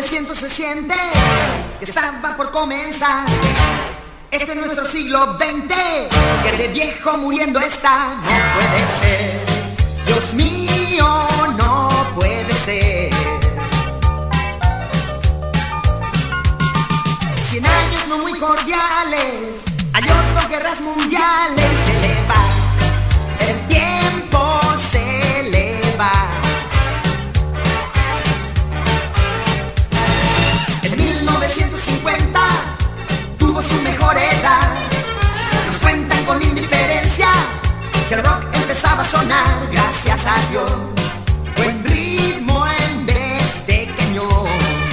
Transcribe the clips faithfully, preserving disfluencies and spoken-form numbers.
novecientos se siente que estaba por comenzar. Este es nuestro siglo veinte, que de viejo muriendo está. No puede ser, Dios mío, no puede ser. Cien años no muy cordiales, hay otras guerras mundiales. Se eleva, el tiempo se eleva. En mil novecientos cincuenta tuvo su mejor edad. Nos cuentan con indiferencia que el rock empezaba a sonar. Gracias a Dios, buen ritmo en vez de cañón.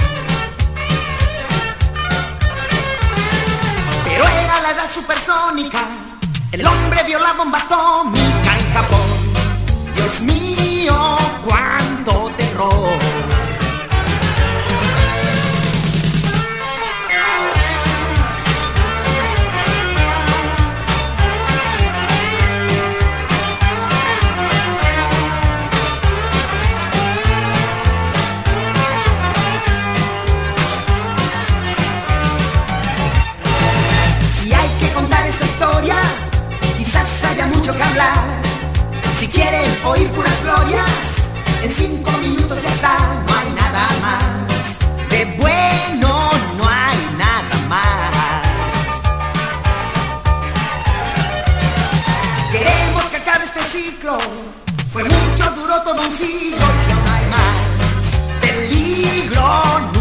Pero era la edad supersónica, el hombre vio la bomba atómica en Japón. Dios mío, cuánto terror. Quizás haya mucho que hablar. Si quieren oír puras glorias, en cinco minutos ya está. No hay nada más de bueno, no hay nada más. Queremos que acabe este ciclo, fue mucho, duró todo un siglo. Y si aún hay más peligro, no